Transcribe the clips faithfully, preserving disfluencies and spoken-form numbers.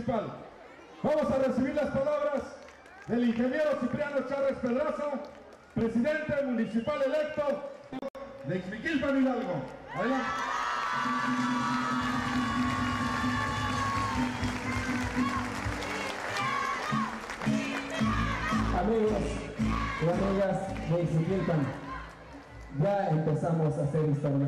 municipal. Vamos a recibir las palabras del ingeniero Cipriano Chávez Pedraza, presidente municipal electo de Ixmiquilpan, Hidalgo. Adelante. Amigos y amigas de Ixmiquilpan, ya empezamos a hacer historia.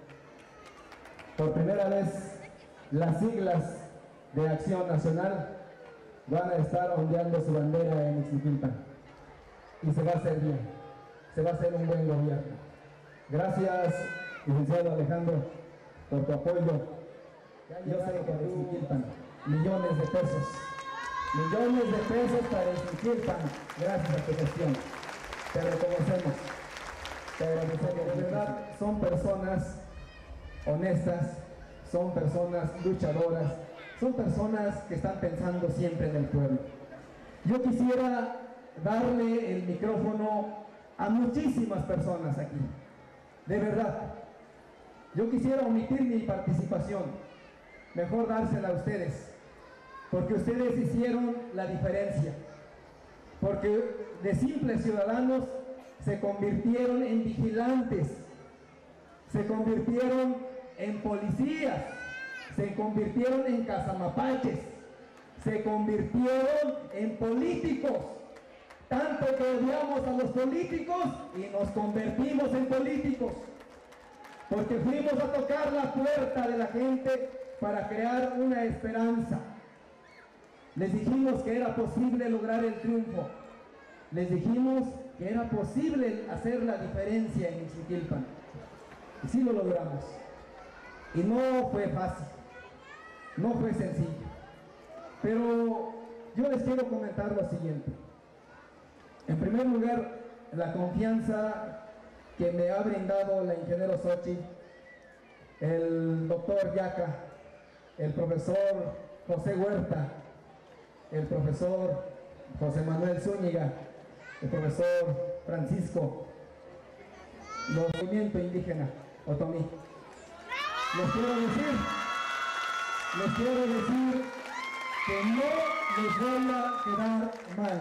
Por primera vez, las siglas de Acción Nacional van a estar ondeando su bandera en Ixmiquilpan. Y se va a hacer bien, se va a hacer un buen gobierno. Gracias, licenciado Alejandro, por tu apoyo. Yo sé que en Ixmiquilpan, millones de pesos, millones de pesos para Ixmiquilpan, gracias a tu gestión. Te reconocemos, te agradecemos. De verdad, son personas honestas, son personas luchadoras, son personas que están pensando siempre en el pueblo. Yo quisiera darle el micrófono a muchísimas personas aquí, de verdad. Yo quisiera omitir mi participación, mejor dársela a ustedes, porque ustedes hicieron la diferencia, porque de simples ciudadanos se convirtieron en vigilantes, se convirtieron en policías, se convirtieron en cazamapaches, se convirtieron en políticos, tanto que odiamos a los políticos y nos convertimos en políticos, porque fuimos a tocar la puerta de la gente para crear una esperanza. Les dijimos que era posible lograr el triunfo, les dijimos que era posible hacer la diferencia en Ixmiquilpan, y sí lo logramos. Y no fue fácil, no fue sencillo, pero yo les quiero comentar lo siguiente. En primer lugar, la confianza que me ha brindado la ingeniero Xochitl, el doctor Yaca, el profesor José Huerta, el profesor José Manuel Zúñiga, el profesor Francisco, los movimientos indígenas, Otomí. Les quiero decir, les quiero decir que no les voy a quedar mal.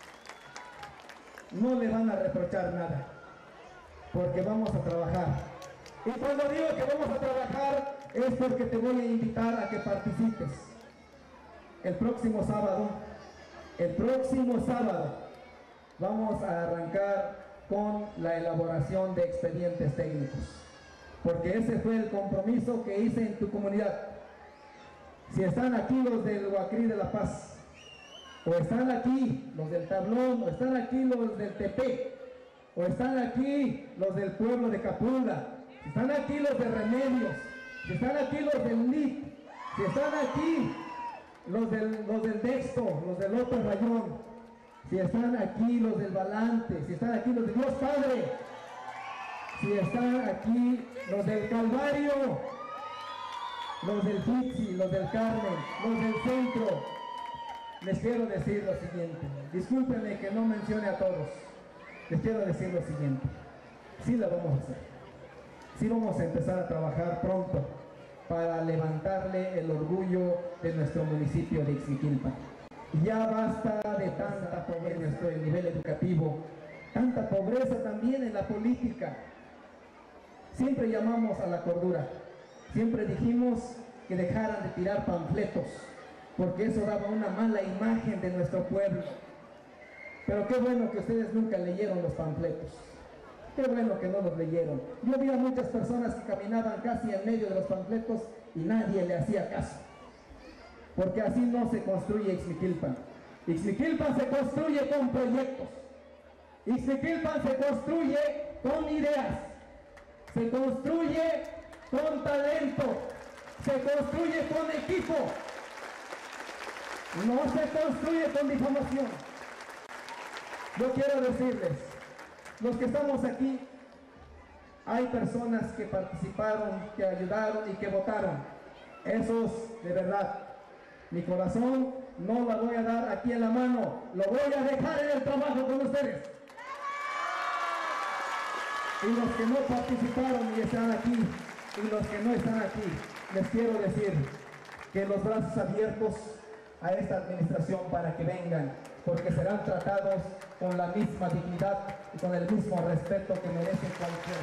No le van a reprochar nada, porque vamos a trabajar. Y cuando digo que vamos a trabajar, es porque te voy a invitar a que participes. El próximo sábado, el próximo sábado, vamos a arrancar con la elaboración de expedientes técnicos, porque ese fue el compromiso que hice en tu comunidad. Si están aquí los del Huacrí de La Paz, o están aquí los del Tablón, o están aquí los del Tepe, o están aquí los del pueblo de Capula, si están aquí los de Remedios, si están aquí los del L I T, si están aquí los del, los del Dexto, los del Otro Rayón, si están aquí los del Balante, si están aquí los de Dios Padre, si están aquí los del Calvario, los del Fixi, los del Carmen, los del Centro, les quiero decir lo siguiente. Discúlpenme que no mencione a todos. Les quiero decir lo siguiente. Sí la vamos a hacer. Sí vamos a empezar a trabajar pronto para levantarle el orgullo de nuestro municipio de Ixmiquilpan. Ya basta de tanta pobreza en nuestro nivel educativo, tanta pobreza también en la política. Siempre llamamos a la cordura, siempre dijimos que dejaran de tirar panfletos, porque eso daba una mala imagen de nuestro pueblo. Pero qué bueno que ustedes nunca leyeron los panfletos, qué bueno que no los leyeron. Yo vi a muchas personas que caminaban casi en medio de los panfletos y nadie le hacía caso, porque así no se construye Ixmiquilpan. Ixmiquilpan se construye con proyectos, Ixmiquilpan se construye con ideas, se construye con talento, se construye con equipo, no se construye con difamación. Yo quiero decirles, los que estamos aquí, hay personas que participaron, que ayudaron y que votaron. Esos, de verdad, mi corazón no la voy a dar aquí en la mano, lo voy a dejar en el trabajo con ustedes. Y los que no participaron y están aquí, y los que no están aquí, les quiero decir que los brazos abiertos a esta administración para que vengan, porque serán tratados con la misma dignidad y con el mismo respeto que merece cualquier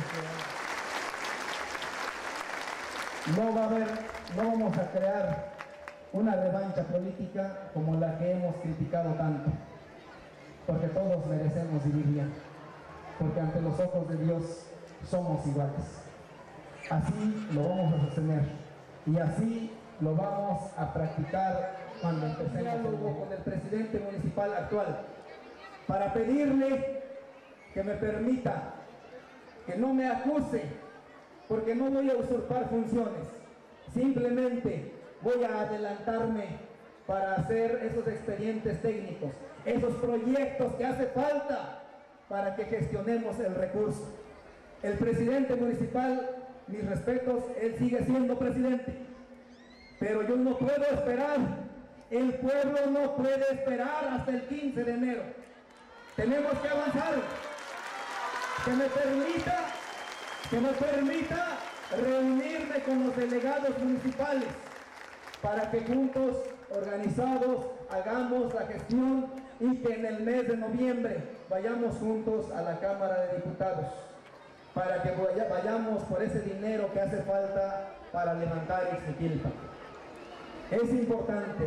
ciudadano. No va a haber, no vamos a crear una revancha política como la que hemos criticado tanto, porque todos merecemos vivir bien, porque ante los ojos de Dios somos iguales. Así lo vamos a sostener y así lo vamos a practicar cuando empecemos el diálogo con el presidente municipal actual, para pedirle que me permita, que no me acuse, porque no voy a usurpar funciones, simplemente voy a adelantarme para hacer esos expedientes técnicos, esos proyectos que hace falta para que gestionemos el recurso. El presidente municipal, mis respetos, él sigue siendo presidente, pero yo no puedo esperar, el pueblo no puede esperar hasta el quince de enero. Tenemos que avanzar. Que me permita, que me permita reunirme con los delegados municipales para que juntos, organizados, hagamos la gestión y que en el mes de noviembre vayamos juntos a la Cámara de Diputados, para que vayamos por ese dinero que hace falta para levantar Ixmiquilpan. Es importante,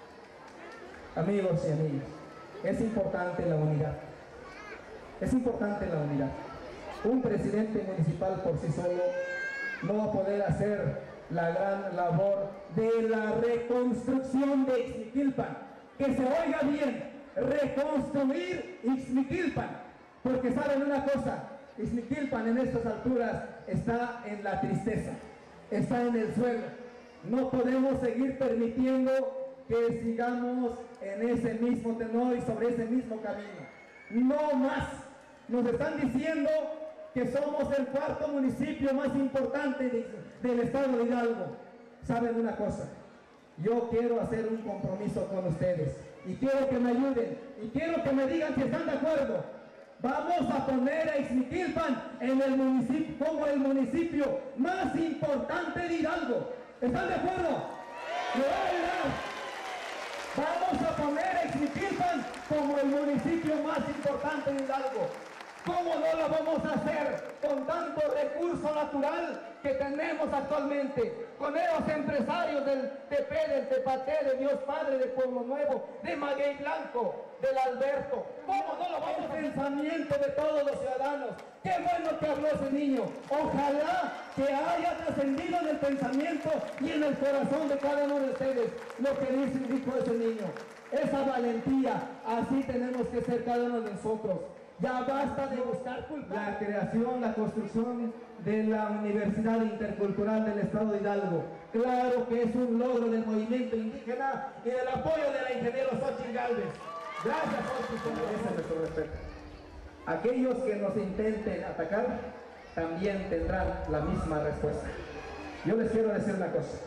amigos y amigas, es importante la unidad. Es importante la unidad. Un presidente municipal por sí solo no va a poder hacer la gran labor de la reconstrucción de Ixmiquilpan. Que se oiga bien, reconstruir Ixmiquilpan. Porque saben una cosa, Ixmiquilpan en estas alturas está en la tristeza, está en el suelo. No podemos seguir permitiendo que sigamos en ese mismo tenor y sobre ese mismo camino. No más. Nos están diciendo que somos el cuarto municipio más importante de, del estado de Hidalgo. ¿Saben una cosa? Yo quiero hacer un compromiso con ustedes y quiero que me ayuden y quiero que me digan si están de acuerdo. Vamos a poner a Ixmiquilpan en el municipio, como el municipio más importante de Hidalgo. ¿Están de acuerdo? ¿Me van a ayudar? Vamos a poner a Ixmiquilpan como el municipio más importante de Hidalgo. ¿Cómo no lo vamos a hacer con tanto recurso natural que tenemos actualmente? Con esos empresarios del T P, del Tepate, de Dios Padre, de Pueblo Nuevo, de Maguey Blanco, del Alberto. ¿Cómo no lo vamos a hacer? El pensamiento de todos los ciudadanos. Qué bueno que habló ese niño. Ojalá que haya trascendido en el pensamiento y en el corazón de cada uno de ustedes lo que dice, dijo ese niño. Esa valentía, así tenemos que ser cada uno de nosotros. Ya basta de buscar culpables. La creación, la construcción de la Universidad Intercultural del Estado de Hidalgo. Claro que es un logro del movimiento indígena y del apoyo de la ingeniero Xochitl Gálvez. Gracias, Xochitl, merece nuestro respeto. Aquellos que nos intenten atacar también tendrán la misma respuesta. Yo les quiero decir una cosa.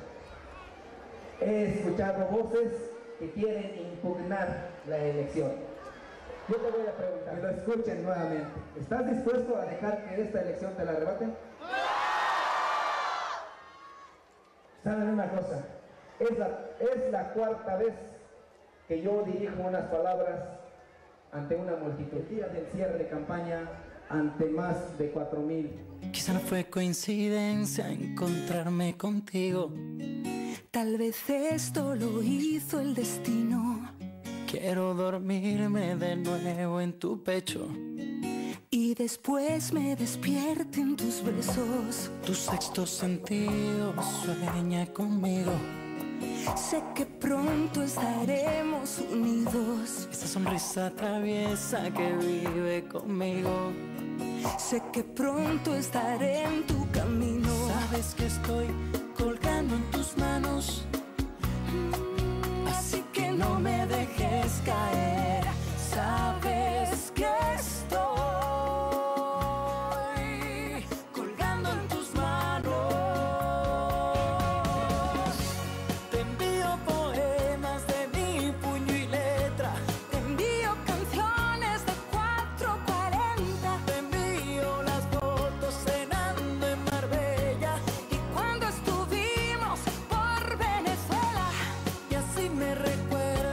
He escuchado voces que quieren impugnar la elección. Yo te voy a preguntar, que lo escuchen nuevamente. ¿Estás dispuesto a dejar que esta elección te la arrebaten? ¿Saben una cosa? Es la, es la cuarta vez que yo dirijo unas palabras ante una multitud. Día del cierre de campaña ante más de cuatro mil. Quizá no fue coincidencia encontrarme contigo. Tal vez esto lo hizo el destino. Quiero dormirme de nuevo en tu pecho y después me despierte en tus besos. Tu sexto sentido sueña conmigo. Sé que pronto estaremos unidos. Esa sonrisa traviesa que vive conmigo. Sé que pronto estaré en tu camino. Sabes que estoy colgando en tus manos. Así que no me dejes caer. Sabes que estoy colgando en tus manos. Te envío poemas de mi puño y letra. Te envío canciones de cuatro cuarenta. Te envío las fotos cenando en Marbella y cuando estuvimos por Venezuela. Y así me recuerdo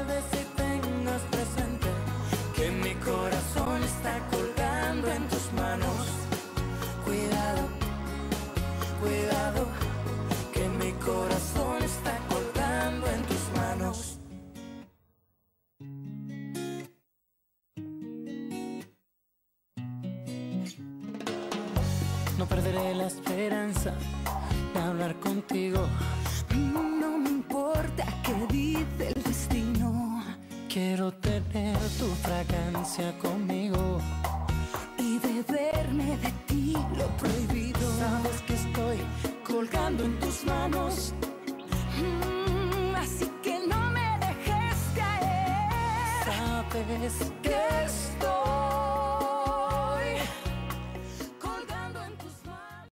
No perderé la esperanza de hablar contigo. No me importa qué dice el destino. Quiero tener tu fragancia conmigo y beberme de ti lo prohibido. Sabes que estoy colgando en tus manos, mm, así que no me dejes caer. Sabes